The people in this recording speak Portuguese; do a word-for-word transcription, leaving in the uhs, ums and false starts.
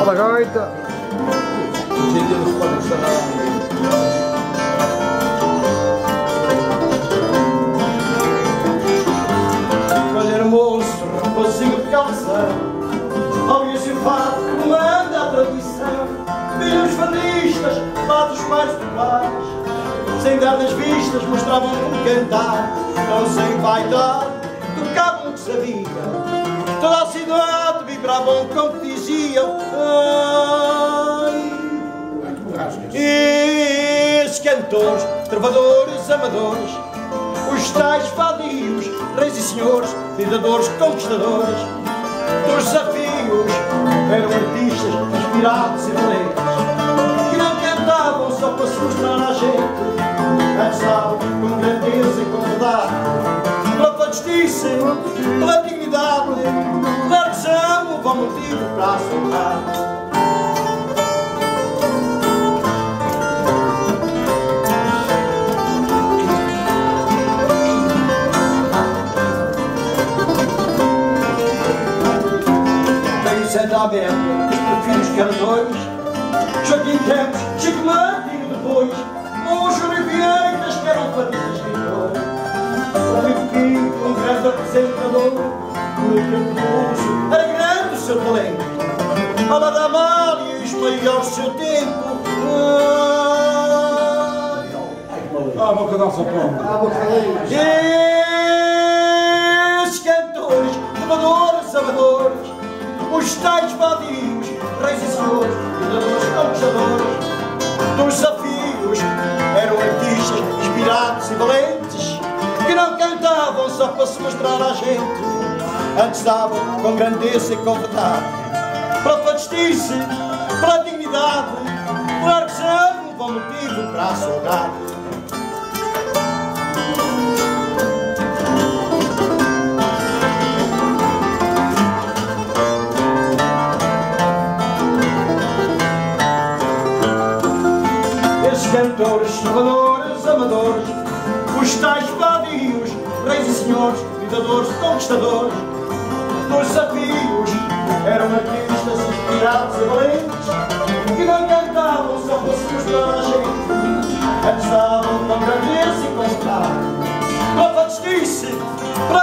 Fala, gaita! Olha, moço, consigo de calção, ouve-se o fato que comanda a tradição. Vinham os fadistas, lá dos pais do pais, sem dar nas vistas, mostravam como cantar. Não sem vaidade, tocavam o que sabiam, toda a cidade vibravam como diziam. Ai, e esses cantores, trovadores, amadores, os tais vadios, reis e senhores, lidadores, conquistadores, dos desafios, eram artistas inspirados e valentes, que não cantavam só para se mostrar à gente, cansavam com grandeza e com verdade, pela justiça, pela dignidade, pela arguição, o bom motivo para a saudade. Da Bélia, os filhos Cardões, Joaquim Campos, Chico Martins depois, os Oliveiras que eram fadistas escritores, o Vivo Quinto, um grande apresentador, o Camposo, era grande o seu talento, a lá da Amália e os maiores do seu tempo. Ah, boca da sopão. Ah, boca esses cantores, trovadores, amadores, os tais vadios, reis e senhores, lidadores, conquistadores, dos desafios, eram artistas inspirados e valentes, que não cantavam só para se mostrar à gente, antes davam com grandeza e com verdade, pela justiça, pela dignidade, pela arguição, um bom motivo para a saudade. Cantores, trovadores, amadores, os tais vadios, reis e senhores, lidadores, conquistadores, dos desafios, eram artistas inspirados e valentes, que não cantavam só para se mostrar à gente, antes davam com grandeza e com verdade, pela justiça, pela